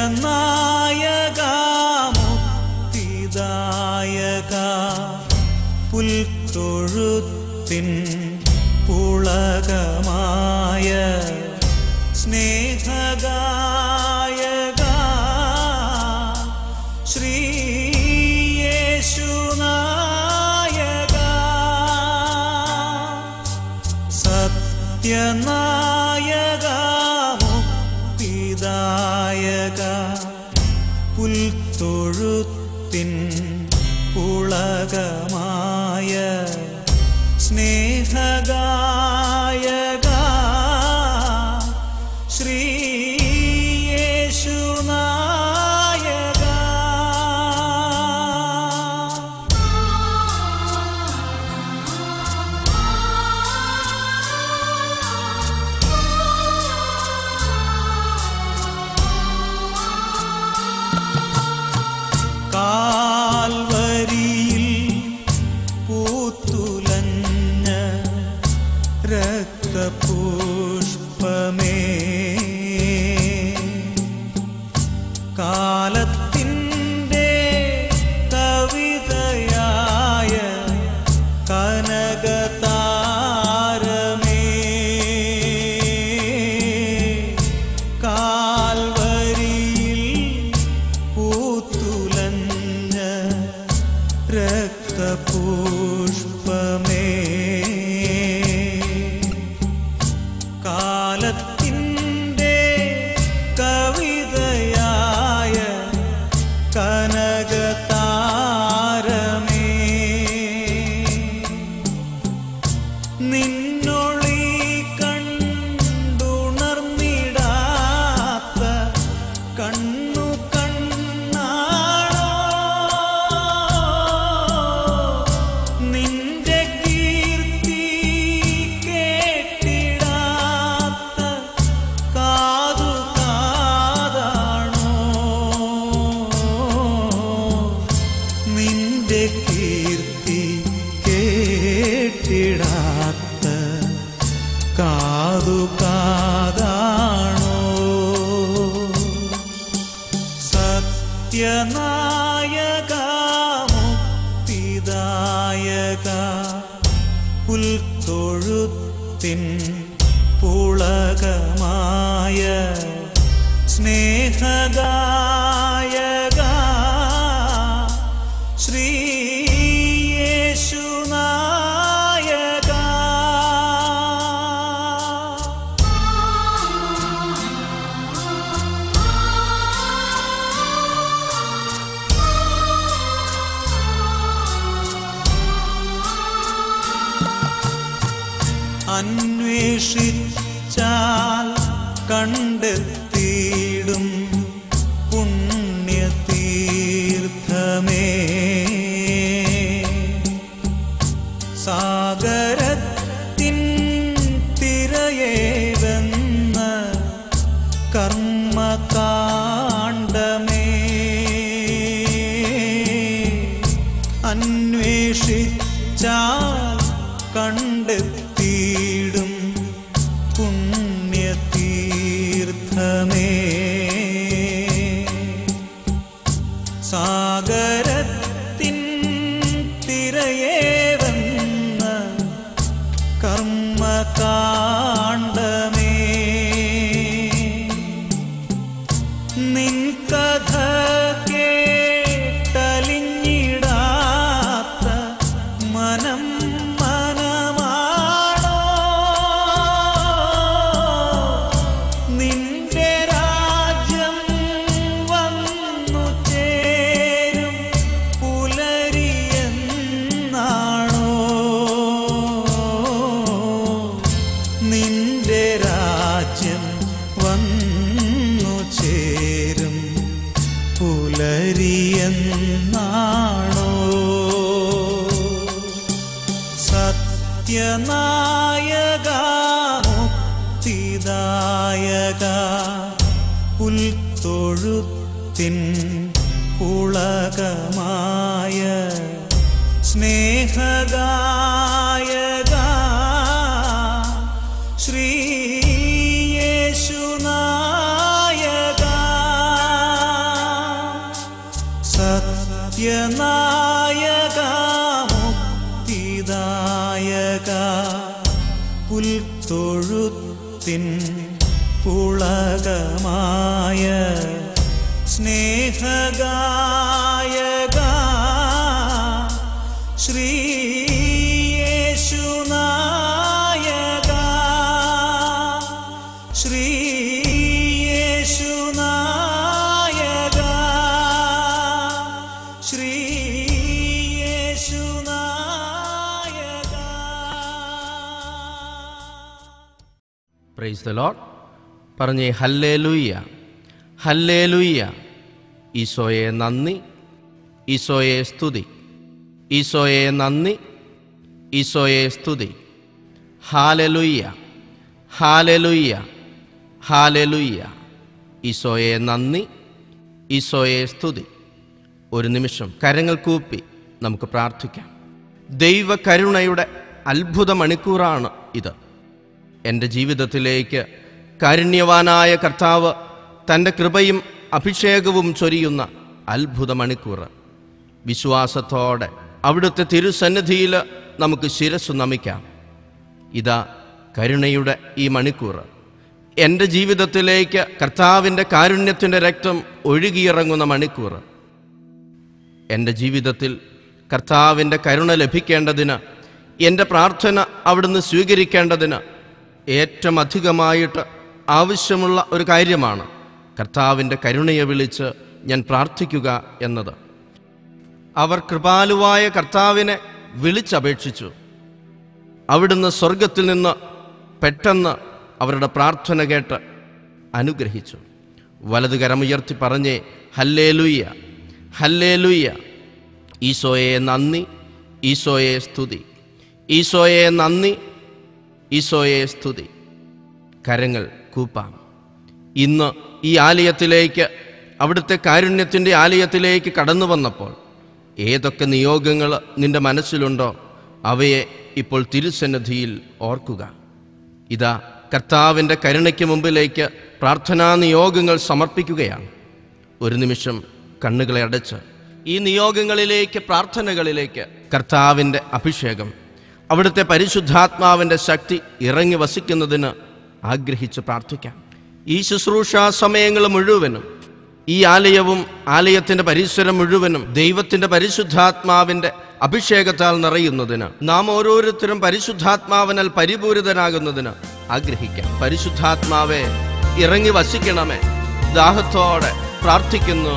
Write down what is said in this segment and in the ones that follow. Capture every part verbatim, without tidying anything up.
സത്യനായക പുൽത്തൊഴുത്തിൻ പുളകമായ സ്നേഹഗായക ശ്രീയേശുനായക സത്യനായക മുക്തിദായക പുൽത്തൊഴുത്തിൻ പുളകമായ സ്നേഹഗായക ശ്രീയേശുനായക കാൽവരിയിൽ പൂത്തുലഞ്ഞ രക്തപുഷ്പമേ കാലത്തിൻ്റെ കവിതയായ കനകതാരമേ കാൽവരിയിൽ പൂത്തുലഞ്ഞ രക്തപുഷ്പമേ കാലത്തിൻ്റെ കവിതയായ കനകതാരമേ നിന്നൊളി കണ്ടുണർന്നിടാത്ത കണ്ണു കണ്ണാണോ നിന്റെ കീർത്തി കേട്ടിടാത്ത കാതു കാതാണോ നിന്റെ കീർത്തി കേട്ടിടാത്ത കാതു കാതാണോ സത്യനായക മുക്തിദായക പുൽത്തൊഴുത്തിൻ പുളകമായ സ്നേഹഗായക ശ്രീയേശുനായക അന്വേഷിച്ചാൽ കണ്ടെത്തിയിടും പുണ്യതീർത്ഥമേ സാഗരത്തിൻ തിരയേവെന്ന കർമ്മകാണ്ഡമേ അന്വേഷിച്ചാൽ കണ്ടെത്തിയിടും പുണ്യതീർത്ഥമേ സാഗരത്തിൻ തിരയേവെന്ന കർമ്മകാണ്ഡമേ നിൻ കഥ കേട്ടലിഞ്ഞിടാത്ത മനം മനമാണോ നിന്റെ രാജ്യം വന്നു ചേരും പുലരിയെന്നാണോ നിന്റെ രാജ്യം വന്നു ചേരും പുലരിയെന്നാണോ സത്യനായക മുക്തിദായക പുൽത്തൊഴുത്തിൻ പുളകമായ സ്നേഹഗായക ശ്രീയേശുനായക സത്യനായക മുക്തിദായക പുൽത്തൊഴുത്തിൻ പുളകമായ സ്നേഹഗായക ശ്രീയേശുനായക ശ്രീയേശുനായക ശ്രീയേശുനായക. Praise the lord. പറഞ്ഞേ ഹല്ലേലൂയ, ഹല്ലേലൂയ. ഈശോയെ നന്ദി, ഈശോയെ സ്തുതി, ഈശോയെ നന്ദി, ഈശോയെ സ്തുതി. ഹാലലുയ്യ, ഹാലലുയ്യ, ഹാലലുയ്യ. ഈശോയെ നന്ദി, ഈശോയെ സ്തുതി. ഒരു നിമിഷം കരങ്ങൾ കൂപ്പി നമുക്ക് പ്രാർത്ഥിക്കാം. ദൈവകരുണയുടെ അത്ഭുത മണിക്കൂറാണ് ഇത്. എൻ്റെ ജീവിതത്തിലേക്ക് കാരുണ്യവാനായ കർത്താവ് തൻ്റെ കൃപയും അഭിഷേകവും ചൊരിയുന്ന അത്ഭുത മണിക്കൂർ. വിശ്വാസത്തോടെ അവിടുത്തെ തിരുസന്നിധിയിൽ നമുക്ക് ശിരസ്സു നമിക്കാം. ഇതാ കരുണയുടെ ഈ മണിക്കൂർ. എൻ്റെ ജീവിതത്തിലേക്ക് കർത്താവിൻ്റെ കാരുണ്യത്തിൻ്റെ രക്തം ഒഴുകിയിറങ്ങുന്ന മണിക്കൂർ. എൻ്റെ ജീവിതത്തിൽ കർത്താവിൻ്റെ കരുണ ലഭിക്കേണ്ടതിന്, എൻ്റെ പ്രാർത്ഥന അവിടുന്ന് സ്വീകരിക്കേണ്ടതിന് ഏറ്റവും അധികമായിട്ട് ആവശ്യമുള്ള ഒരു കാര്യമാണ് കർത്താവിൻ്റെ കരുണയെ വിളിച്ച് ഞാൻ പ്രാർത്ഥിക്കുക എന്നത്. അവർ കൃപാലുവായ കർത്താവിനെ വിളിച്ചപേക്ഷിച്ചു. അവിടുന്ന് സ്വർഗത്തിൽ നിന്ന് പെട്ടെന്ന് അവരുടെ പ്രാർത്ഥന കേട്ട് അനുഗ്രഹിച്ചു. വലതു കരമുയർത്തി പറഞ്ഞേ ഹല്ലേലൂയ, ഹല്ലേലൂയ. ഈശോയെ നന്ദി, ഈശോയെ സ്തുതി, ഈശോയെ നന്ദി, ഈശോയെ സ്തുതി. കരങ്ങൾ കൂപ്പാം. ഇന്ന് ഈ ആലയത്തിലേക്ക്, അവിടുത്തെ കാരുണ്യത്തിൻ്റെ ആലയത്തിലേക്ക് കടന്നു വന്നപ്പോൾ ഏതൊക്കെ നിയോഗങ്ങൾ നിന്റെ മനസ്സിലുണ്ടോ അവയെ ഇപ്പോൾ തിരുസന്നിധിയിൽ ഓർക്കുക. ഇതാ കർത്താവിൻ്റെ കരുണയ്ക്ക് മുമ്പിലേക്ക് പ്രാർത്ഥനാ നിയോഗങ്ങൾ സമർപ്പിക്കുകയാണ്. ഒരു നിമിഷം കണ്ണുകളെ അടച്ച് ഈ നിയോഗങ്ങളിലേക്ക്, പ്രാർത്ഥനകളിലേക്ക് കർത്താവിൻ്റെ അഭിഷേകം, അവിടുത്തെ പരിശുദ്ധാത്മാവിൻ്റെ ശക്തി ഇറങ്ങി വസിക്കുന്നതിന് ആഗ്രഹിച്ച് പ്രാർത്ഥിക്കാം. ഈ ശുശ്രൂഷാ സമയങ്ങൾ മുഴുവനും, ഈ ആലയവും ആലയത്തിൻ്റെ പരിസരം മുഴുവനും ദൈവത്തിൻ്റെ പരിശുദ്ധാത്മാവിൻ്റെ അഭിഷേകത്താൽ നിറയുന്നതിന്, നാം ഓരോരുത്തരും പരിശുദ്ധാത്മാവിനാൽ പരിപൂരിതനാകുന്നതിന് ആഗ്രഹിക്കാം. പരിശുദ്ധാത്മാവെ ഇറങ്ങി വസിക്കണമേ. ദാഹത്തോടെ പ്രാർത്ഥിക്കുന്നു.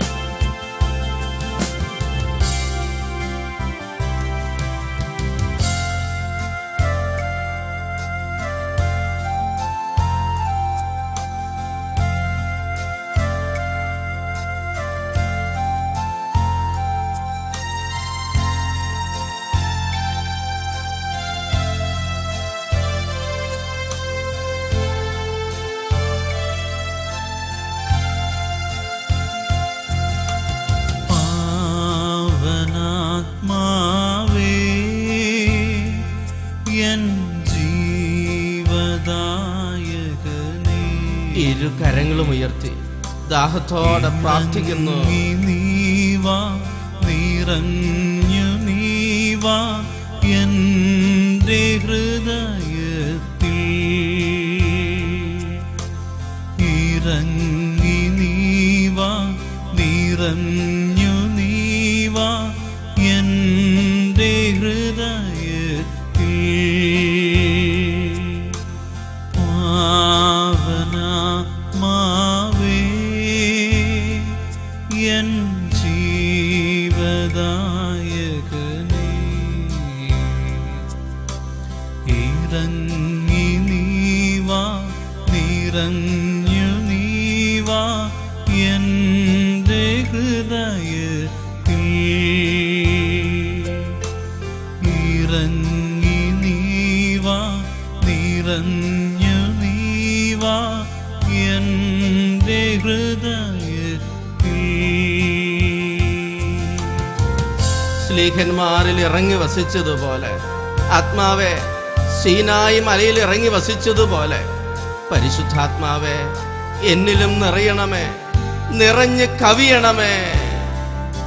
ഇരു കരങ്ങളും ഉയർത്തി ദാഹത്തോടെ പ്രാർത്ഥിക്കുന്നു. നീവാ നിറഞ്ഞു നീവാ എൻ്റെ ഹൃദയത്തിൽ ഇറങ്ങി നീവാ നിറഞ്ഞു നീവാ എൻ്റെ ഹൃദയത്തിൽ. പാവനാത്മാവേ എൻ ജീവദായകനേ, ഇറങ്ങി നീവാ നിറഞ്ഞു നീവാ എൻ്റെ ഹൃദയത്തിൽ. ഇറങ്ങി നീവാ നിറഞ്ഞു നീവാ എൻ്റെ ഹൃദയത്തിൽ. സ്ലീഹന്മാരിൽ ഇറങ്ങി വസിച്ചതുപോലെ, ആത്മാവെ സീനായി മലയിൽ ഇറങ്ങി വസിച്ചതുപോലെ, പരിശുദ്ധാത്മാവെ എന്നിലും നിറയണമേ, നിറഞ്ഞ് കവിയണമേ.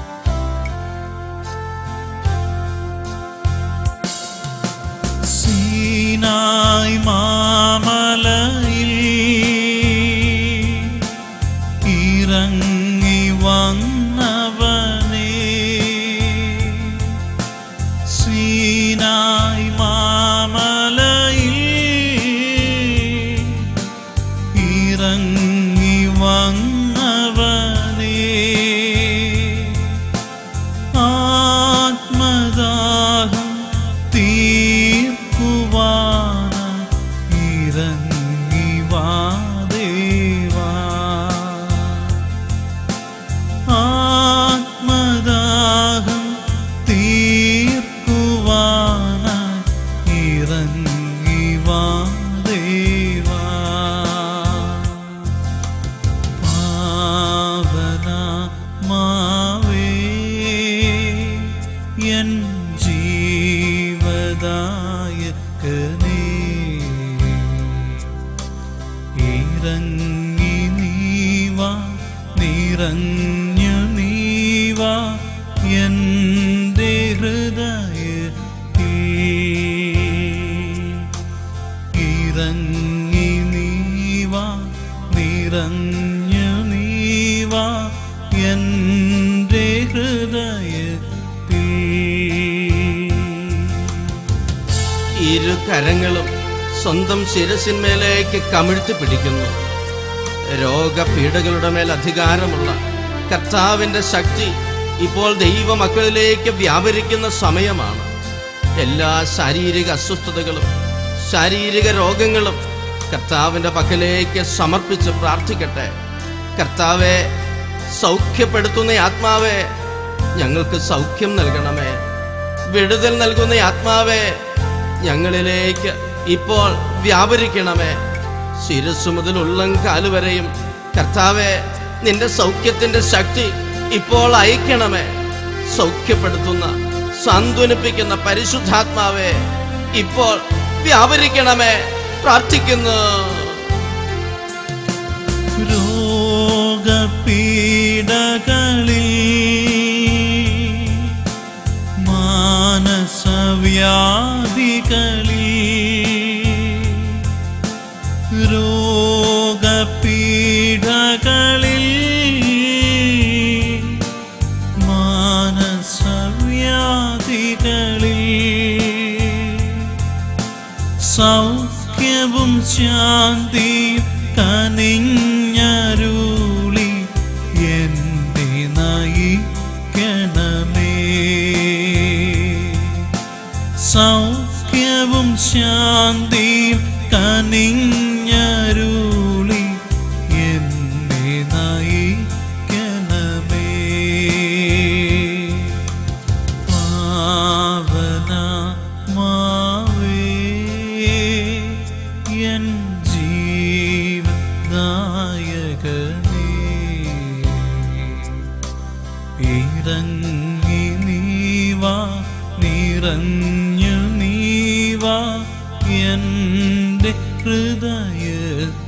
ഹൃദയത്തിൽ. ഇരു കരങ്ങളും സ്വന്തം ശിരസിന്മേലേക്ക് കമിഴ്ത്തി പിടിക്കുന്നു. രോഗപീഠകളുടെ മേൽ അധികാരമുള്ള കർത്താവിൻ്റെ ശക്തി ഇപ്പോൾ ദൈവമക്കളിലേക്ക് വ്യാപരിക്കുന്ന സമയമാണ്. എല്ലാ ശാരീരിക അസ്വസ്ഥതകളും ശാരീരിക രോഗങ്ങളും കർത്താവിൻ്റെ പക്കലേക്ക് സമർപ്പിച്ച് പ്രാർത്ഥിക്കട്ടെ. കർത്താവെ, സൗഖ്യപ്പെടുത്തുന്ന ആത്മാവെ, ഞങ്ങൾക്ക് സൗഖ്യം നൽകണമേ. വിടുതൽ നൽകുന്ന ആത്മാവെ, ഞങ്ങളിലേക്ക് ഇപ്പോൾ വ്യാപരിക്കണമേ. ശിരസ്സു മുതൽ ഉള്ളംകാല് വരെയും കർത്താവെ, നിന്റെ സൗഖ്യത്തിന്റെ ശക്തി ഇപ്പോൾ അയക്കണമേ. സൗഖ്യപ്പെടുത്തുന്ന സാന്ത്വനിപ്പിക്കുന്ന പരിശുദ്ധാത്മാവെ, ഇപ്പോൾ വ്യാപരിക്കണമേ. പ്രാർത്ഥിക്കുന്നു. രോഗപീഡകളിൽ മാനസവ്യാധികളിൽ രോഗപീഡകളിൽ മാനസവ്യാധികളിൽ സൗഖ്യവും ശാന്തിയും കനിഞ്ഞരുളി എന്നെ നയിക്കണമേ. സൗഖ്യവും ശാന്തിയും കനിഞ്ഞരുളി എന്നെ നയിക്കണമേ. പാവനമാവേ എൻ ജീവനായകനേ, ഇറങ്ങി നീവാ, നിറഞ്ഞു നീവാ എൻ്റെ ഹൃദയത്തിൽ.